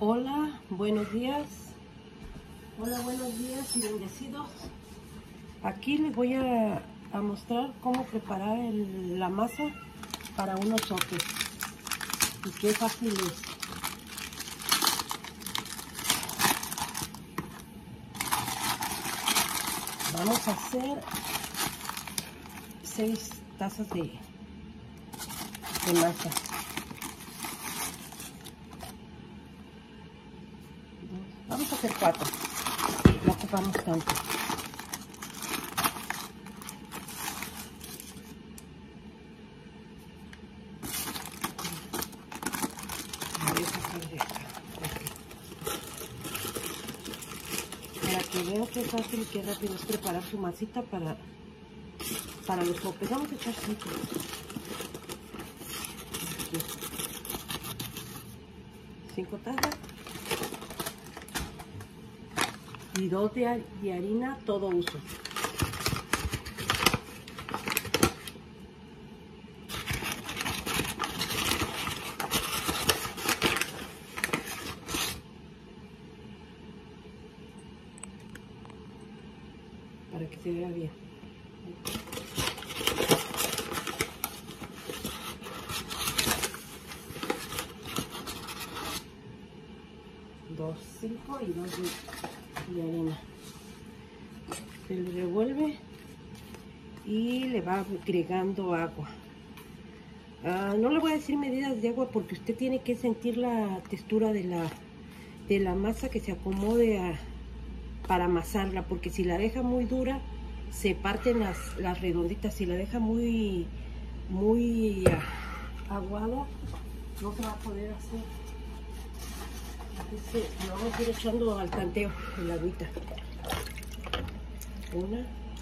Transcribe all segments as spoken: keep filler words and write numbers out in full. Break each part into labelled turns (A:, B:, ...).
A: Hola, buenos días. Hola, buenos días y bendecidos. Aquí les voy a, a mostrar cómo preparar el, la masa para unos sopes. Y qué fácil es. Vamos a hacer seis tazas de, de masa. Vamos a hacer cuatro. No ocupamos tanto. Voy a sacar de acá. Para que vean qué fácil y qué rápido es preparar su masita para, para los sopes. Vamos a echar cinco. Cinco tazas. Y dos de, de harina todo uso. Para que se vea bien. Dos, cinco y dos de, de harina. Se le revuelve y le va agregando agua. Uh, no le voy a decir medidas de agua porque usted tiene que sentir la textura de la, de la masa, que se acomode a, para amasarla, porque si la deja muy dura se parten las, las redonditas. Si la deja muy muy uh, aguado no se va a poder hacer. Entonces le vamos a ir echando al tanteo el agüita. Una,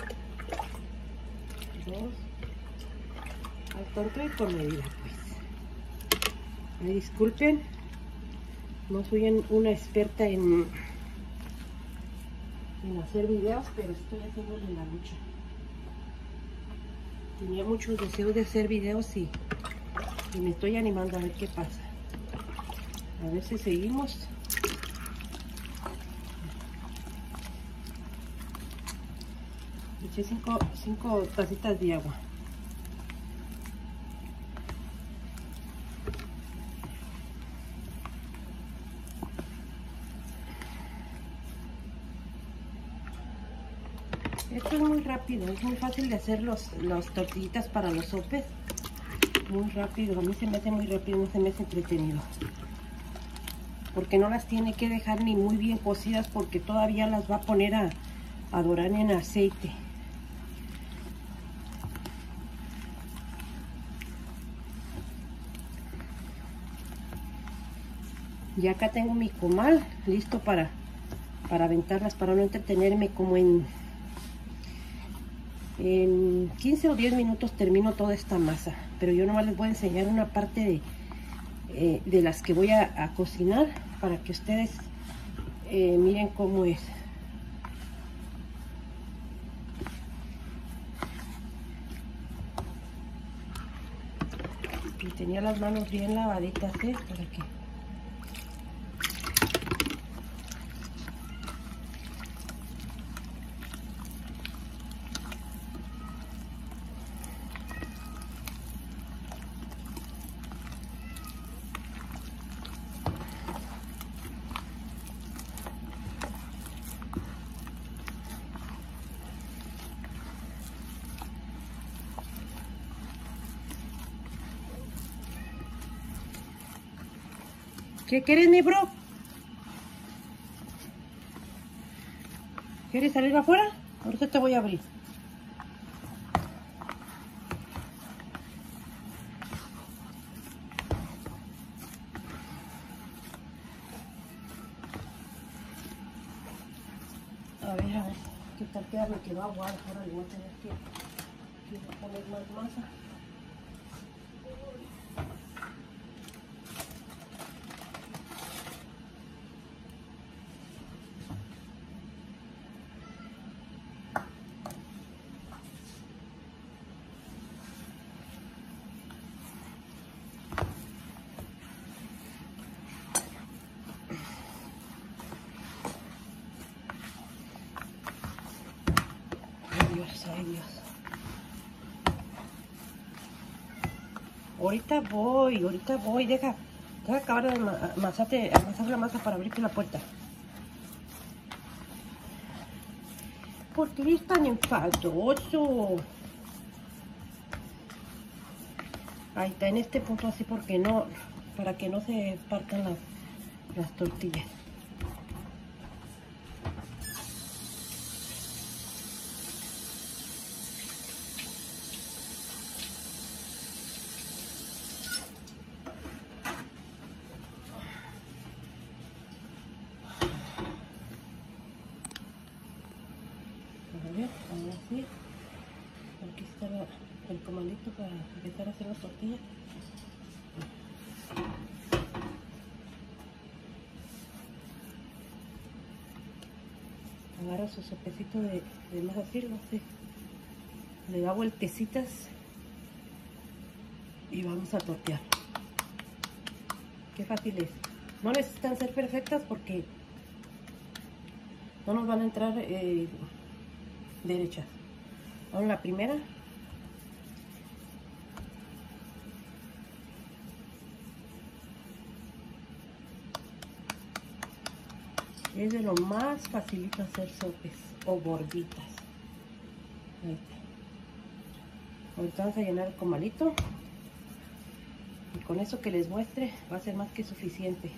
A: dos, al tanteo y por medida, pues. Me disculpen, no soy una experta en en hacer videos, pero estoy haciéndole la lucha. Tenía muchos deseos de hacer videos y, y me estoy animando a ver qué pasa. A ver si seguimos. Eché cinco, cinco tacitas de agua. Esto es muy rápido, es muy fácil de hacer los, los tortillitas para los sopes. Muy rápido, a mí se me hace muy rápido, no se me hace entretenido. Porque no las tiene que dejar ni muy bien cocidas, porque todavía las va a poner a, a dorar en aceite. Y acá tengo mi comal listo para, para aventarlas, para no entretenerme. Como en, en quince o diez minutos termino toda esta masa. Pero yo nomás les voy a enseñar una parte de, eh, de las que voy a, a cocinar, para que ustedes eh, miren cómo es. Y tenía las manos bien lavaditas, ¿eh? Para que ¿qué quieres, mi bro? ¿Quieres salir afuera? Ahorita te voy a abrir. A ver, a ver, qué tal queda, me quedó aguado. Ahora le voy a tener que, que poner más masa. Ay, Dios. Ahorita voy, ahorita voy. Deja, deja acabar de amasarte, amasar la masa para abrirte la puerta. ¿Por qué eres tan enfadoso? Ahí está, en este punto así, porque no, para que no se partan las, las tortillas. A ver, ahora sí. Aquí está la, el comandito para empezar a hacer las tortillas. Agarra su sopecito de, de masa, así, lo hace. Le da vueltecitas y vamos a tortear. Qué fácil es. No necesitan ser perfectas porque no nos van a entrar eh, derechas. Ahora la primera. Es de lo más facilito hacer sopes o gorditas. Ahí está. Ahorita vamos a llenar el comalito. Y con eso que les muestre va a ser más que suficiente.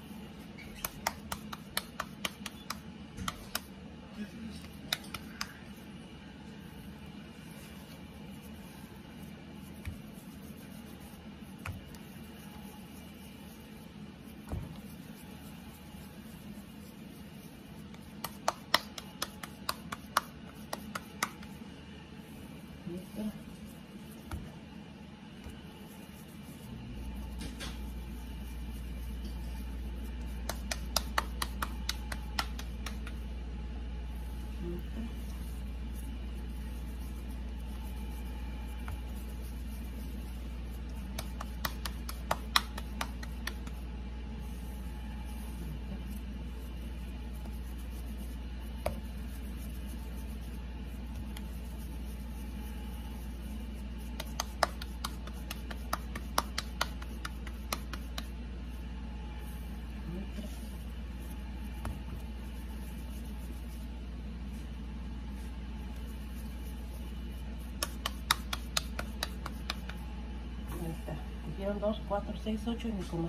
A: Hicieron dos, cuatro, seis, ocho y mi coma.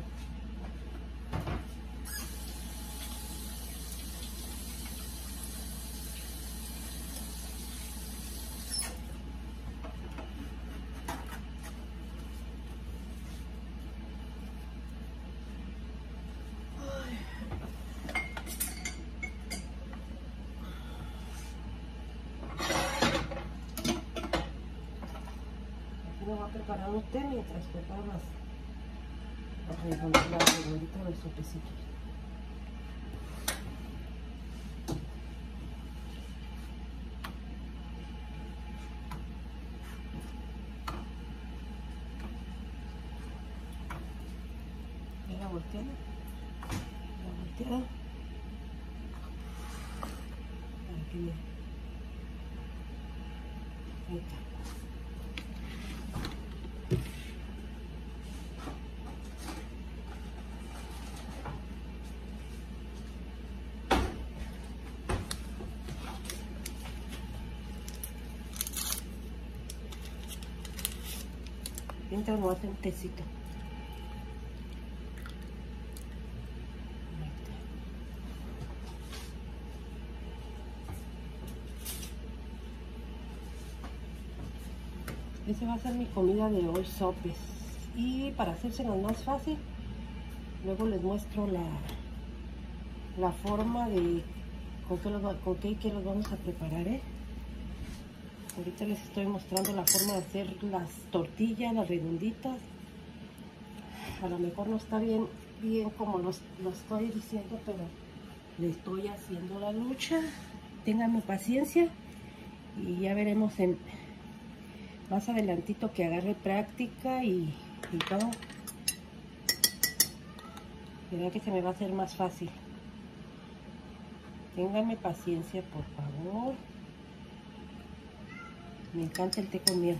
A: Me voy a preparar un té mientras preparo las redonditas del sopecito. Ya la volteada, la volteada, para que me... Ahí está. Mientras me hace un tecito. Esa va a ser mi comida de hoy, sopes. Y para hacérselo más fácil, luego les muestro la, la forma de con qué, los, con qué y qué los vamos a preparar, ¿eh? Ahorita les estoy mostrando la forma de hacer las tortillas, las redonditas. A lo mejor no está bien, bien como lo estoy diciendo, pero le estoy haciendo la lucha. Ténganme paciencia y ya veremos en más adelantito que agarre práctica y, y todo. Verán que se me va a hacer más fácil. Ténganme paciencia, por favor. Me encanta el té con miel.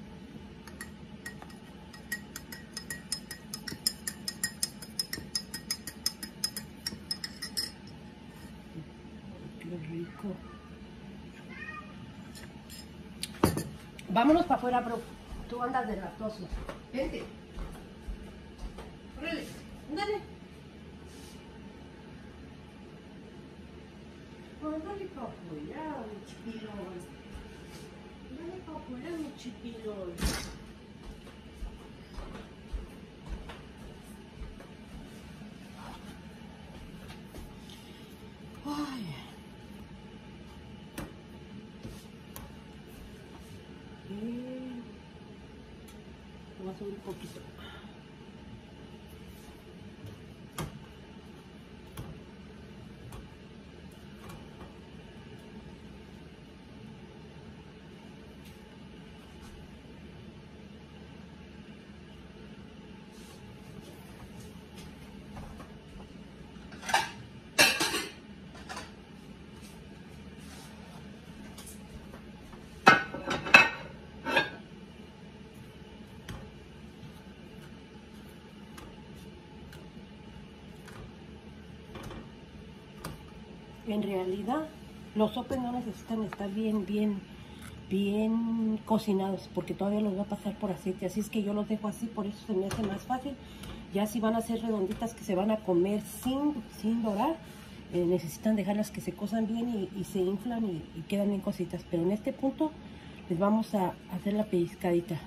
A: Qué rico. Vámonos para afuera, bro. Tú andas de lactoso. Vente. Órale, ándale. Ándale para afuera, mi chipilón. Ándale para afuera, mi chipilón. Ay. Bien. Voy a subir un poquito. En realidad, los sopes no necesitan estar bien, bien, bien cocinados, porque todavía los voy a pasar por aceite. Así es que yo los dejo así, por eso se me hace más fácil. Ya si van a ser redonditas que se van a comer sin, sin dorar, eh, necesitan dejarlas que se cosan bien y, y se inflan y, y quedan bien cositas. Pero en este punto les vamos a hacer la pellizcadita.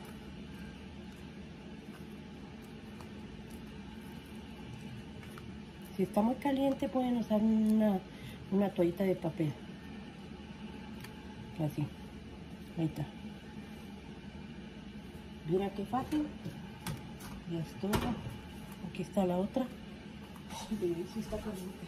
A: Si está muy caliente pueden usar una, una toallita de papel. Así. Ahí está. Mira qué fácil. Ya es todo. Aquí está la otra. Ay, sí está caliente.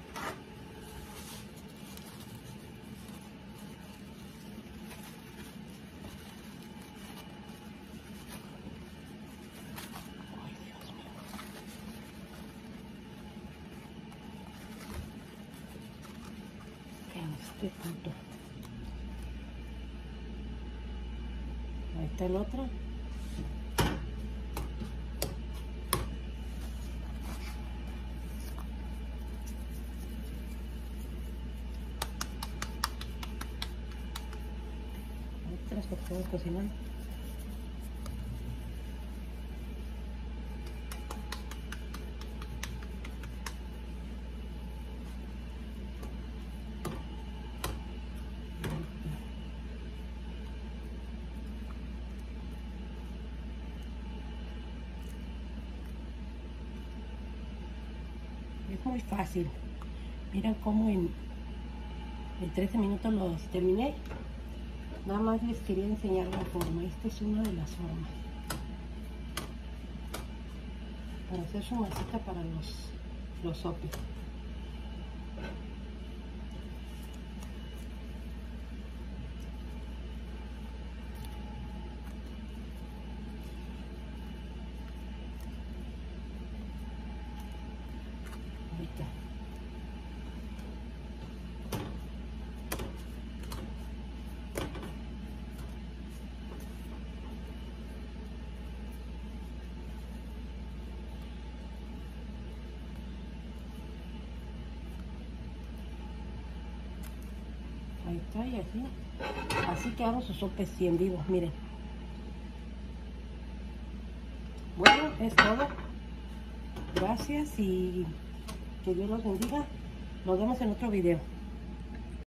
A: Este punto. Ahí está el otro. Otras que estamos cocinando. Es muy fácil. Miren cómo en, en trece minutos los terminé. Nada más les quería enseñar la forma. Esta es una de las formas. Para hacer su masita para los, los sopes. Ahí está, y así. Así que hago sus sopes y en vivo, miren. Bueno, es todo. Gracias y que Dios los bendiga. Nos vemos en otro video.